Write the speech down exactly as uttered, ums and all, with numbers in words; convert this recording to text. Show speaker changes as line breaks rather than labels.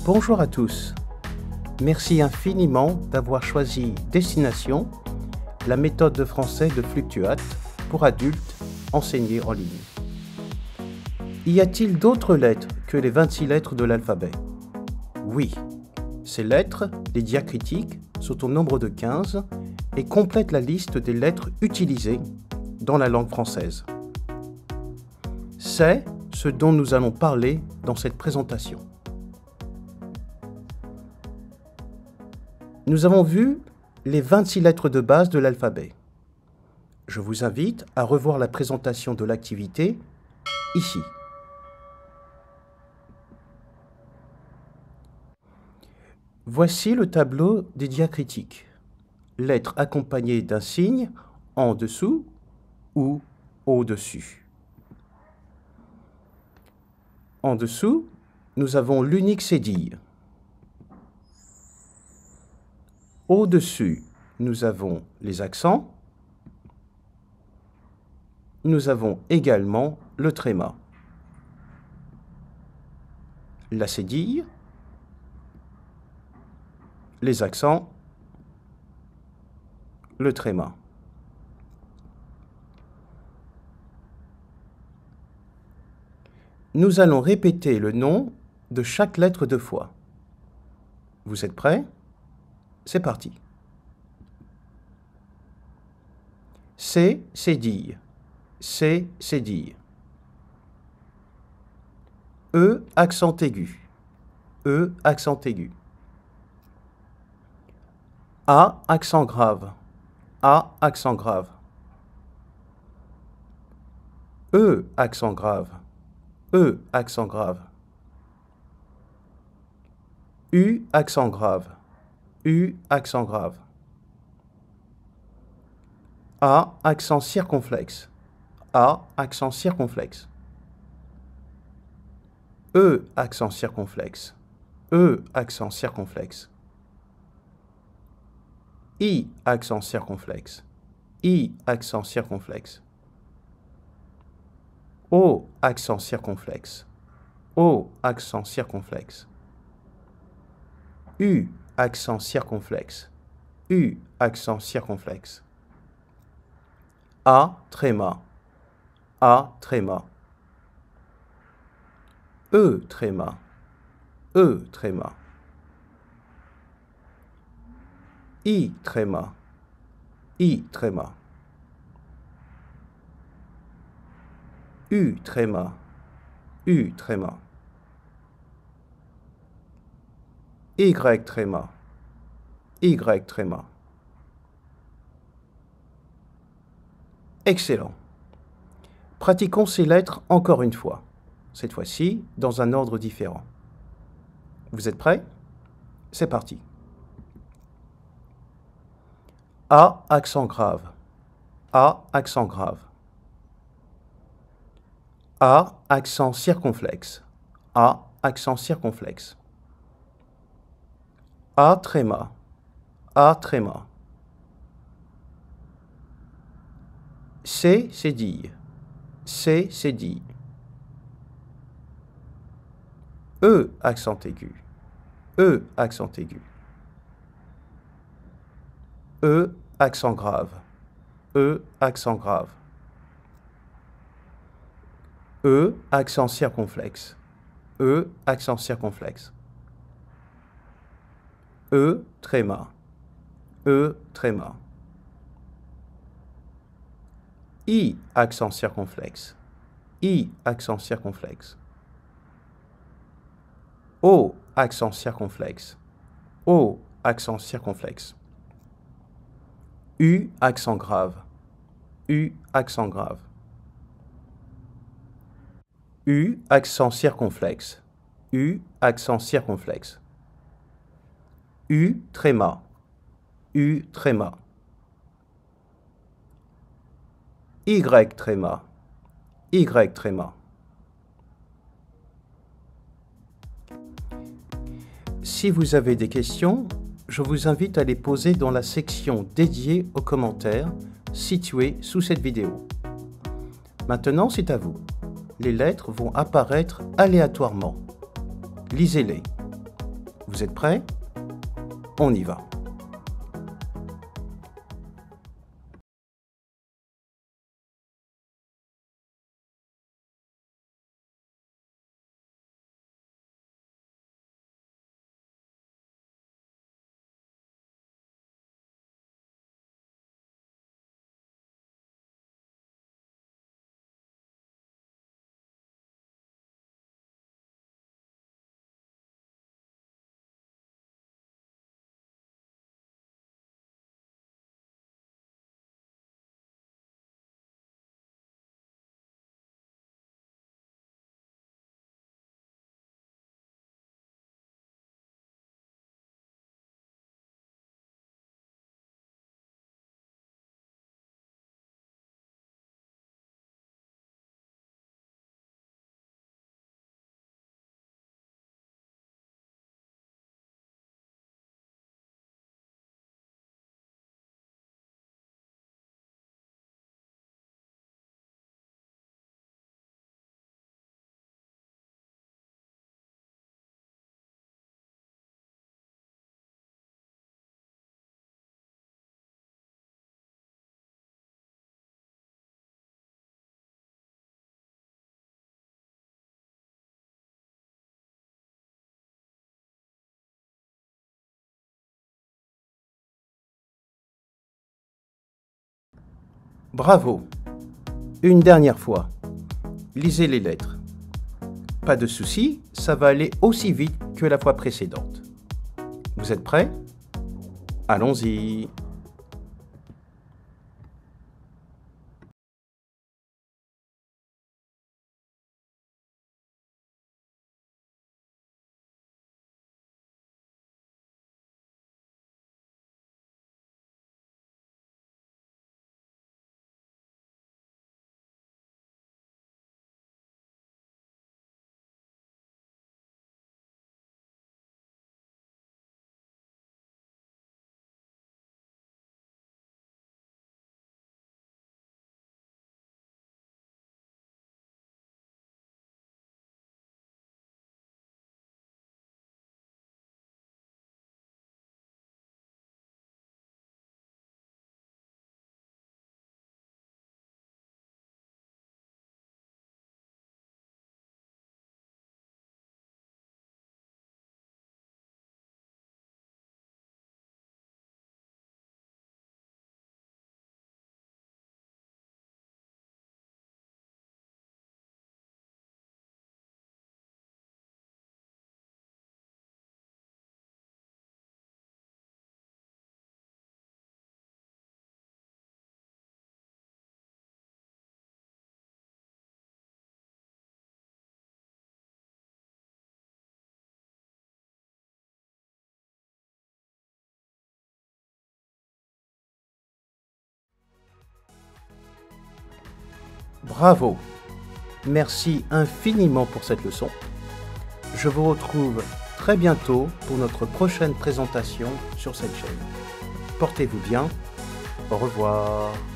Bonjour à tous. Merci infiniment d'avoir choisi Destination, la méthode de français de Fluctuate pour adultes enseignée en ligne. Y a-t-il d'autres lettres que les vingt-six lettres de l'alphabet? Oui. Ces lettres, les diacritiques, sont au nombre de quinze et complètent la liste des lettres utilisées dans la langue française. C'est ce dont nous allons parler dans cette présentation. Nous avons vu les vingt-six lettres de base de l'alphabet. Je vous invite à revoir la présentation de l'activité ici. Voici le tableau des diacritiques. Lettres accompagnées d'un signe en dessous ou au-dessus. En dessous, nous avons l'unique cédille. Au-dessus, nous avons les accents. Nous avons également le tréma. La cédille, les accents, le tréma. Nous allons répéter le nom de chaque lettre deux fois. Vous êtes prêts? C'est parti. C, cédille. C, cédille. E, accent aigu. E, accent aigu. A, accent grave. A, accent grave. E, accent grave. E, accent grave. U, accent grave. U, accent grave. A, accent circonflexe. A, accent circonflexe. E, accent circonflexe. E, accent circonflexe. I, accent circonflexe. I, accent circonflexe. O, accent circonflexe. O, accent circonflexe. U, accent circonflexe. U, accent circonflexe. A, tréma. A, tréma. E, tréma. E, tréma. I, tréma. I, tréma. U, tréma. U, tréma. Y, tréma. Y, tréma. Excellent. Pratiquons ces lettres encore une fois, cette fois-ci dans un ordre différent. Vous êtes prêts? C'est parti. A, accent grave. A, accent grave. A, accent circonflexe. A, accent circonflexe. A, tréma. A, tréma. C, cédille. C, cédille. E, accent aigu. E, accent aigu. E, accent grave. E, accent grave. E, accent circonflexe. E, accent circonflexe. E, tréma. E, tréma. I, accent circonflexe. I, accent circonflexe. O, accent circonflexe. O, accent circonflexe. U, accent grave. U, accent grave. U, accent circonflexe. U, accent circonflexe. U, tréma. U, tréma. Y, tréma. Y, tréma. Si vous avez des questions, je vous invite à les poser dans la section dédiée aux commentaires située sous cette vidéo. Maintenant, c'est à vous. Les lettres vont apparaître aléatoirement. Lisez-les. Vous êtes prêts? On y va. Bravo! Une dernière fois. Lisez les lettres. Pas de souci, ça va aller aussi vite que la fois précédente. Vous êtes prêts? Allons-y! Bravo! Merci infiniment pour cette leçon. Je vous retrouve très bientôt pour notre prochaine présentation sur cette chaîne. Portez-vous bien. Au revoir.